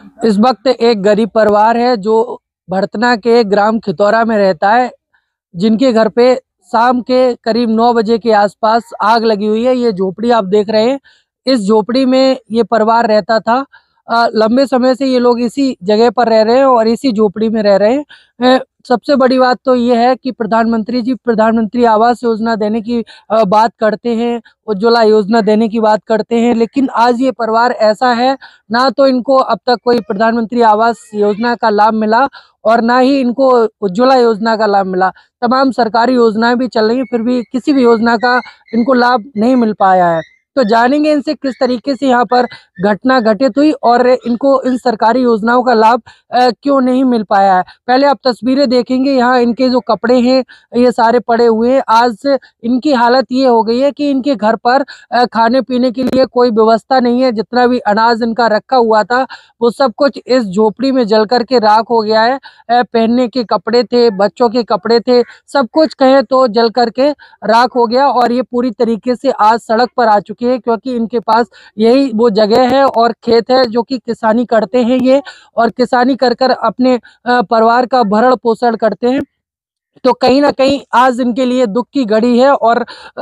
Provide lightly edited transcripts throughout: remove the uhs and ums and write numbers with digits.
इस वक्त एक गरीब परिवार है जो भड़तना के ग्राम खितौरा में रहता है, जिनके घर पे शाम के करीब 9 बजे के आसपास आग लगी हुई है। ये झोपड़ी आप देख रहे हैं, इस झोपड़ी में ये परिवार रहता था। लंबे समय से ये लोग इसी जगह पर रह रहे हैं और इसी झोपड़ी में रह रहे हैं। सबसे बड़ी बात तो ये है कि प्रधानमंत्री जी प्रधानमंत्री आवास योजना देने की बात करते हैं, उज्ज्वला योजना देने की बात करते हैं, लेकिन आज ये परिवार ऐसा है, ना तो इनको अब तक कोई प्रधानमंत्री आवास योजना का लाभ मिला और ना ही इनको उज्ज्वला योजना का लाभ मिला। तमाम सरकारी योजनाएं भी चल रही हैं, फिर भी किसी भी योजना का इनको लाभ नहीं मिल पाया है। तो जानेंगे इनसे किस तरीके से यहाँ पर घटना घटित हुई और इनको इन सरकारी योजनाओं का लाभ क्यों नहीं मिल पाया है। पहले आप तस्वीरें देखेंगे, यहाँ इनके जो कपड़े हैं ये सारे पड़े हुए हैं। आज इनकी हालत ये हो गई है कि इनके घर पर खाने पीने के लिए कोई व्यवस्था नहीं है। जितना भी अनाज इनका रखा हुआ था वो सब कुछ इस झोपड़ी में जल करके राख हो गया है। पहनने के कपड़े थे, बच्चों के कपड़े थे, सब कुछ कहें तो जल करके राख हो गया और ये पूरी तरीके से आज सड़क पर आ चुके हैं, क्योंकि इनके पास यही वो जगह है और खेत है जो कि किसानी करते हैं ये, और किसानी कर कर अपने परिवार का भरण पोषण करते हैं। तो कहीं ना कहीं आज इनके लिए दुख की घड़ी है और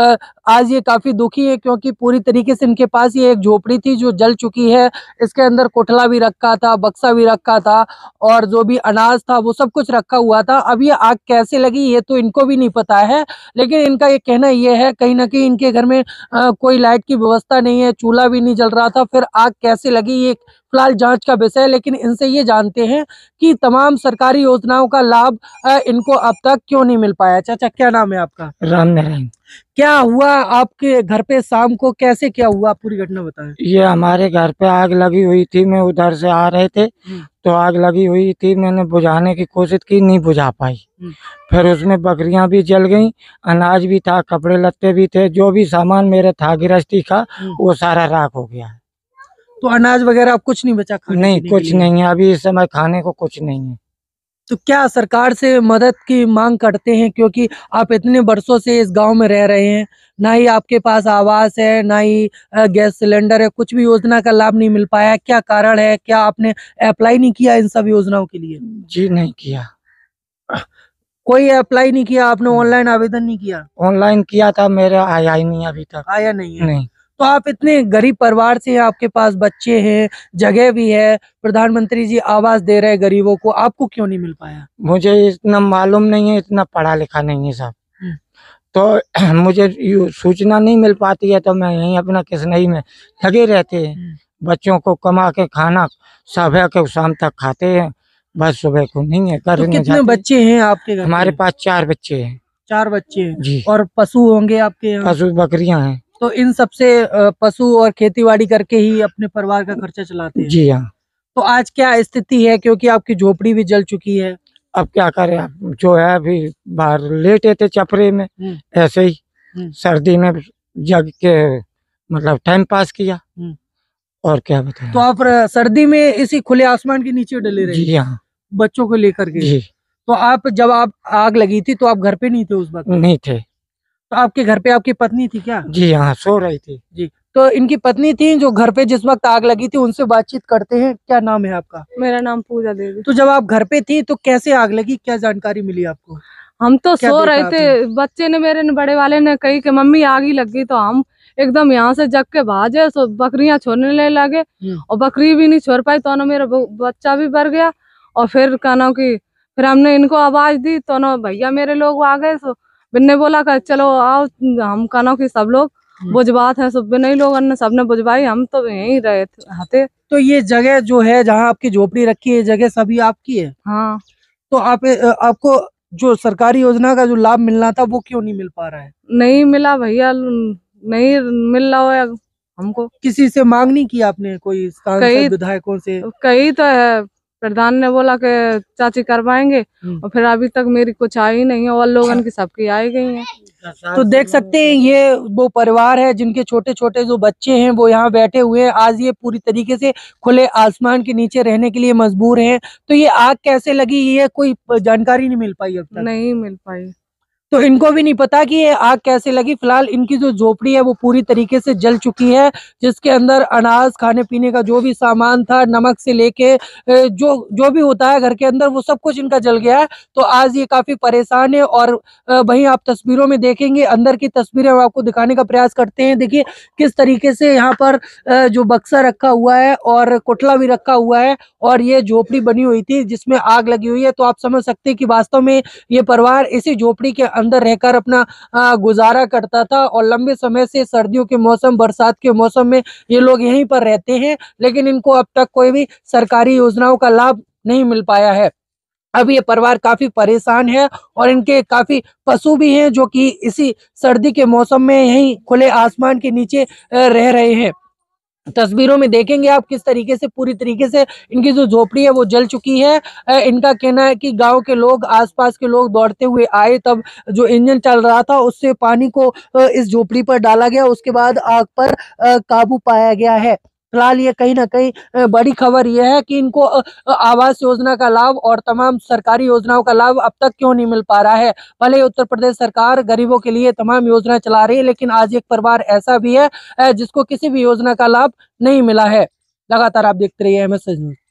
आज ये काफी दुखी है, क्योंकि पूरी तरीके से इनके पास ये एक झोपड़ी थी जो जल चुकी है। इसके अंदर कोठला भी रखा था, बक्सा भी रखा था और जो भी अनाज था वो सब कुछ रखा हुआ था। अब ये आग कैसे लगी ये तो इनको भी नहीं पता है, लेकिन इनका ये कहना ये है कहीं ना कहीं इनके घर में कोई लाइट की व्यवस्था नहीं है, चूल्हा भी नहीं जल रहा था, फिर आग कैसे लगी ये फिलहाल जांच का विषय है। लेकिन इनसे ये जानते हैं कि तमाम सरकारी योजनाओं का लाभ इनको अब तक क्यों नहीं मिल पाया। चाचा क्या नाम है आपका? राम नारायण। क्या हुआ आपके घर पे शाम को, कैसे क्या हुआ, पूरी घटना बताएं। ये हमारे घर पे आग लगी हुई थी, मैं उधर से आ रहे थे तो आग लगी हुई थी, मैंने बुझाने की कोशिश की, नहीं बुझा पाई। फिर उसमें बकरियां भी जल गईं, अनाज भी था, कपड़े लत्ते भी थे, जो भी सामान मेरे था गृहस्थी का वो सारा राख हो गया है। तो अनाज वगैरह अब कुछ नहीं बचा खाने नहीं, पीने कुछ के लिए? नहीं है अभी इस समय, खाने को कुछ नहीं है। तो क्या सरकार से मदद की मांग करते हैं, क्योंकि आप इतने वर्षों से इस गांव में रह रहे हैं, ना ही आपके पास आवास है, ना ही गैस सिलेंडर है, कुछ भी योजना का लाभ नहीं मिल पाया, क्या कारण है? क्या आपने अप्लाई नहीं किया इन सब योजनाओं के लिए? जी नहीं किया, कोई अप्लाई नहीं किया आपने? ऑनलाइन आवेदन नहीं किया? ऑनलाइन किया था, मेरा आया ही नहीं अभी तक। आया नहीं है? नहीं। तो आप इतने गरीब परिवार से हैं, आपके पास बच्चे हैं, जगह भी है, प्रधानमंत्री जी आवास दे रहे हैं गरीबों को, आपको क्यों नहीं मिल पाया? मुझे इतना मालूम नहीं है, इतना पढ़ा लिखा नहीं है साहब, तो मुझे सूचना नहीं मिल पाती है, तो मैं यहीं अपना किसनई में लगे रहते हैं। बच्चों को कमा के खाना सुबह के शाम तक खाते हैं, बस सुबह को नहीं है। तो कितने बच्चे हैं आपके घर? हमारे पास 4 बच्चे हैं। 4 बच्चे हैं जी। और पशु होंगे आपके यहाँ? पशु बकरियां हैं। तो इन सबसे पशु और खेतीबाड़ी करके ही अपने परिवार का खर्चा चलाते हैं? जी हाँ। तो आज क्या स्थिति है, क्योंकि आपकी झोपड़ी भी जल चुकी है? अब क्या करें, अब जो है अभी बाहर लेटे थे चपरे में, ऐसे ही सर्दी में जग के मतलब टाइम पास किया, और क्या बताएं। तो आप सर्दी में इसी खुले आसमान के नीचे डले रहे? जी हाँ। बच्चों को लेकर के? जी। तो आप जब आप आग लगी थी तो आप घर पे नहीं थे उस वक्त? नहीं थे। तो आपके घर पे आपकी पत्नी थी क्या? जी हाँ, सो रही थी। जी। तो इनकी पत्नी थी जो घर पे जिस वक्त आग लगी थी, उनसे बातचीत करते हैं। क्या नाम है आपका? मेरा नाम पूजा देवी। तो जब आप घर पे थी तो कैसे आग लगी, क्या जानकारी मिली आपको? हम तो सो रहे थे, बच्चे ने मेरे बड़े वाले ने कही कि मम्मी आग ही लग गई, तो हम एकदम यहाँ से जग के भागे, तो बकरियां छोड़ने लगे और बकरी भी नहीं छोड़ पाई, तो ना मेरा बच्चा भी मर गया। और फिर कहना कि फिर हमने इनको आवाज दी, तो ना भैया मेरे लोग आ गए, तो बिन्ने बोला कि चलो आओ, हम कहना कि सब लोग बुझवात है, सब नहीं लोगों ने सबने बुझवाई, हम तो यहीं रहे थे। तो ये जगह जो है जहाँ आपकी झोपड़ी रखी है, जगह सभी आपकी है? हाँ। तो आपको जो सरकारी योजना का जो लाभ मिलना था वो क्यों नहीं मिल पा रहा है? नहीं मिला भैया, नहीं मिल रहा है हमको। किसी से मांग नहीं की आपने, कोई सांसद विधायकों से? कई तो है, प्रधान ने बोला कि चाची करवाएंगे, और फिर अभी तक मेरी कुछ आई नहीं है, और लोगों की सबकी आई गई है। तो देख सकते हैं ये वो परिवार है जिनके छोटे छोटे जो बच्चे हैं वो यहाँ बैठे हुए हैं। आज ये पूरी तरीके से खुले आसमान के नीचे रहने के लिए मजबूर हैं। तो ये आग कैसे लगी ये कोई जानकारी नहीं मिल पाई अब तक? नहीं मिल पाई। तो इनको भी नहीं पता कि ये आग कैसे लगी। फिलहाल इनकी जो झोपड़ी है वो पूरी तरीके से जल चुकी है, जिसके अंदर अनाज, खाने पीने का जो भी सामान था, नमक से लेके जो जो भी होता है घर के अंदर, वो सब कुछ इनका जल गया है। तो आज ये काफी परेशान है। और वहीं आप तस्वीरों में देखेंगे, अंदर की तस्वीरें हम आपको दिखाने का प्रयास करते हैं। देखिए किस तरीके से यहाँ पर जो बक्सा रखा हुआ है और कोटला भी रखा हुआ है, और ये झोपड़ी बनी हुई थी जिसमें आग लगी हुई है। तो आप समझ सकते हैं कि वास्तव में ये परिवार इसी झोपड़ी के अंदर रहकर अपना गुजारा करता था, और लंबे समय से सर्दियों के मौसम, बरसात के मौसम में ये लोग यहीं पर रहते हैं, लेकिन इनको अब तक कोई भी सरकारी योजनाओं का लाभ नहीं मिल पाया है। अब ये परिवार काफी परेशान है, और इनके काफी पशु भी हैं जो कि इसी सर्दी के मौसम में यहीं खुले आसमान के नीचे रह रहे हैं। तस्वीरों में देखेंगे आप किस तरीके से पूरी तरीके से इनकी जो झोपड़ी है वो जल चुकी है। इनका कहना है कि गांव के लोग, आसपास के लोग दौड़ते हुए आए, तब जो इंजन चल रहा था उससे पानी को इस झोपड़ी पर डाला गया, उसके बाद आग पर काबू पाया गया है। फिलहाल ये कहीं ना कहीं बड़ी खबर यह है कि इनको आवास योजना का लाभ और तमाम सरकारी योजनाओं का लाभ अब तक क्यों नहीं मिल पा रहा है। भले ही उत्तर प्रदेश सरकार गरीबों के लिए तमाम योजना चला रही है, लेकिन आज एक परिवार ऐसा भी है जिसको किसी भी योजना का लाभ नहीं मिला है। लगातार आप देखते रहिए MSN न्यूज़।